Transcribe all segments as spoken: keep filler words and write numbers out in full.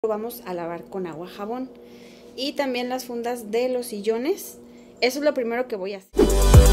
vamos a lavar con agua jabón. Y también las fundas de los sillones. Eso es lo primero que voy a hacer.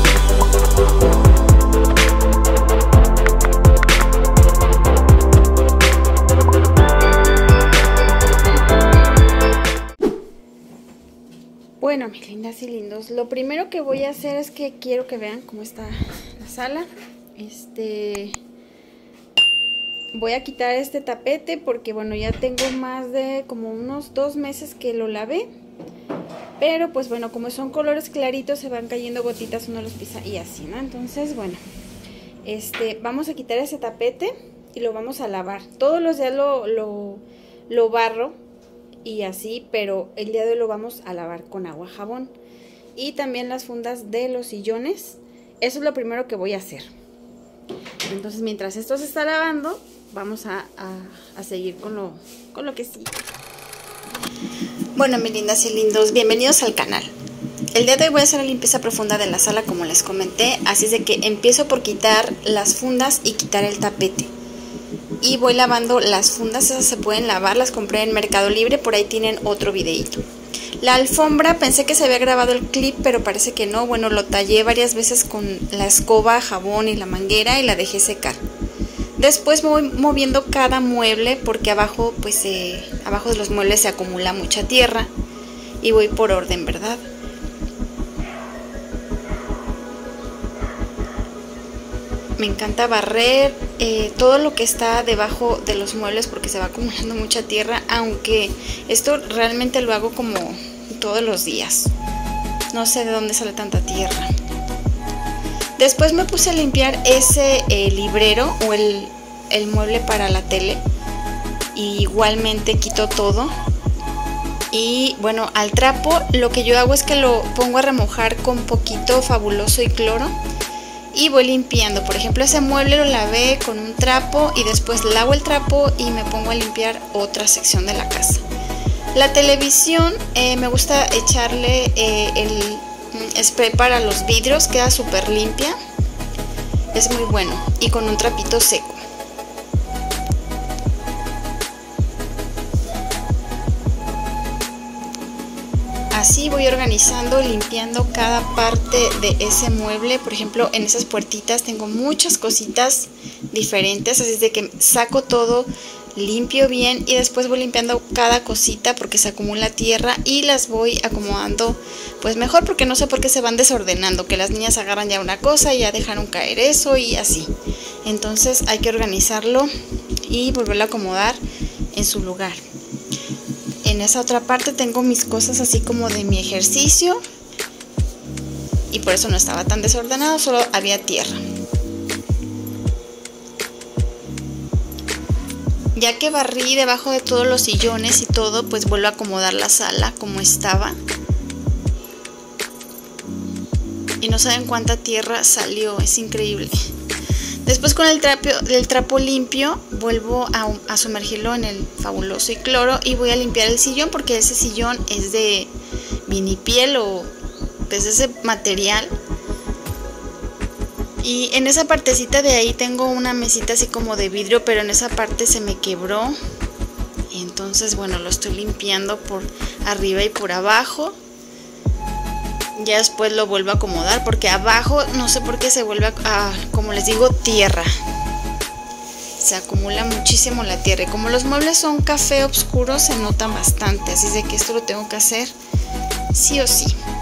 Bueno, mis lindas y lindos, lo primero que voy a hacer es que quiero que vean cómo está la sala. Este... Voy a quitar este tapete porque, bueno, ya tengo más de como unos dos meses que lo lavé. Pero, pues, bueno, como son colores claritos, se van cayendo gotitas, uno los pisa y así, ¿no? Entonces, bueno, este, vamos a quitar ese tapete y lo vamos a lavar. Todos los días lo, lo, lo barro y así, pero el día de hoy lo vamos a lavar con agua jabón. Y también las fundas de los sillones. Eso es lo primero que voy a hacer. Entonces, mientras esto se está lavando, vamos a, a, a seguir con lo, con lo que sigue. Bueno, mis lindas y lindos, bienvenidos al canal. El día de hoy voy a hacer la limpieza profunda de la sala, como les comenté. Así es de que empiezo por quitar las fundas y quitar el tapete. Y voy lavando las fundas, esas se pueden lavar, las compré en Mercado Libre, por ahí tienen otro videito. La alfombra, pensé que se había grabado el clip, pero parece que no. Bueno, lo tallé varias veces con la escoba, jabón y la manguera y la dejé secar. Después voy moviendo cada mueble porque abajo, pues, eh, abajo de los muebles se acumula mucha tierra. Y voy por orden, ¿verdad? Me encanta barrer eh, todo lo que está debajo de los muebles porque se va acumulando mucha tierra, aunque esto realmente lo hago como todos los días. No sé de dónde sale tanta tierra. Después me puse a limpiar ese eh, librero o el, el mueble para la tele. Y igualmente quito todo. Y bueno, al trapo lo que yo hago es que lo pongo a remojar con poquito Fabuloso y cloro. Y voy limpiando, por ejemplo, ese mueble lo lavé con un trapo y después lavo el trapo y me pongo a limpiar otra sección de la casa. La televisión, eh, me gusta echarle eh, el spray para los vidrios, queda súper limpia, es muy bueno, y con un trapito seco. Así voy organizando, limpiando cada parte de ese mueble. Por ejemplo, en esas puertitas tengo muchas cositas diferentes, así es de que saco todo, limpio bien y después voy limpiando cada cosita porque se acumula tierra y las voy acomodando pues mejor, porque no sé por qué se van desordenando, que las niñas agarran ya una cosa y ya dejaron caer eso y así. Entonces hay que organizarlo y volverlo a acomodar en su lugar. En esa otra parte tengo mis cosas así como de mi ejercicio y por eso no estaba tan desordenado, solo había tierra. Ya que barrí debajo de todos los sillones y todo, pues vuelvo a acomodar la sala como estaba. Y no saben cuánta tierra salió, es increíble. Después con el trapo, el trapo limpio vuelvo a, a sumergirlo en el Fabuloso y cloro y voy a limpiar el sillón porque ese sillón es de vinipiel o de ese material. Y en esa partecita de ahí tengo una mesita así como de vidrio, pero en esa parte se me quebró. Y entonces, bueno, lo estoy limpiando por arriba y por abajo. Ya después lo vuelvo a acomodar porque abajo no sé por qué se vuelve a, a, como les digo, tierra. Se acumula muchísimo la tierra. Y como los muebles son café oscuro, se notan bastante. Así es de que esto lo tengo que hacer sí o sí.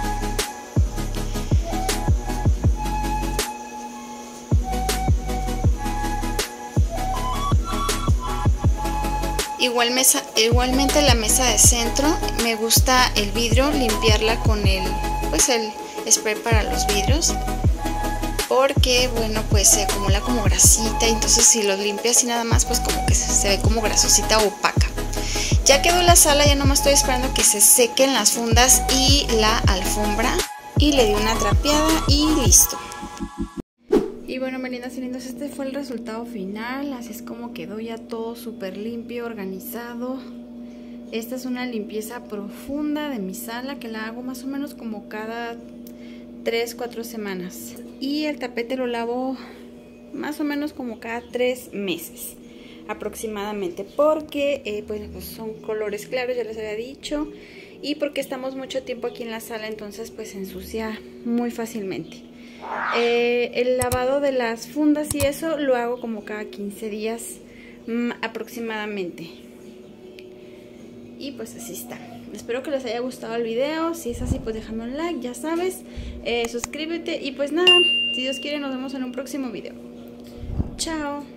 Igual mesa, igualmente la mesa de centro, me gusta el vidrio, limpiarla con el, pues el spray para los vidrios, porque bueno, pues se acumula como grasita, y entonces si los limpias y nada más, pues como que se, se ve como grasosita opaca. Ya quedó la sala, ya nomás estoy esperando que se sequen las fundas y la alfombra, y le di una trapeada y listo. Y bueno, mis lindas y lindos, este fue el resultado final. Así es como quedó ya todo súper limpio, organizado. Esta es una limpieza profunda de mi sala que la hago más o menos como cada tres cuatro semanas. Y el tapete lo lavo más o menos como cada tres meses. aproximadamente, porque eh, pues, pues son colores claros, ya les había dicho, y porque estamos mucho tiempo aquí en la sala, entonces pues se ensucia muy fácilmente. Eh, el lavado de las fundas y eso lo hago como cada quince días mmm, aproximadamente. Y pues así está. Espero que les haya gustado el video. Si es así, pues déjame un like, ya sabes. Eh, suscríbete y pues nada, si Dios quiere nos vemos en un próximo video. Chao.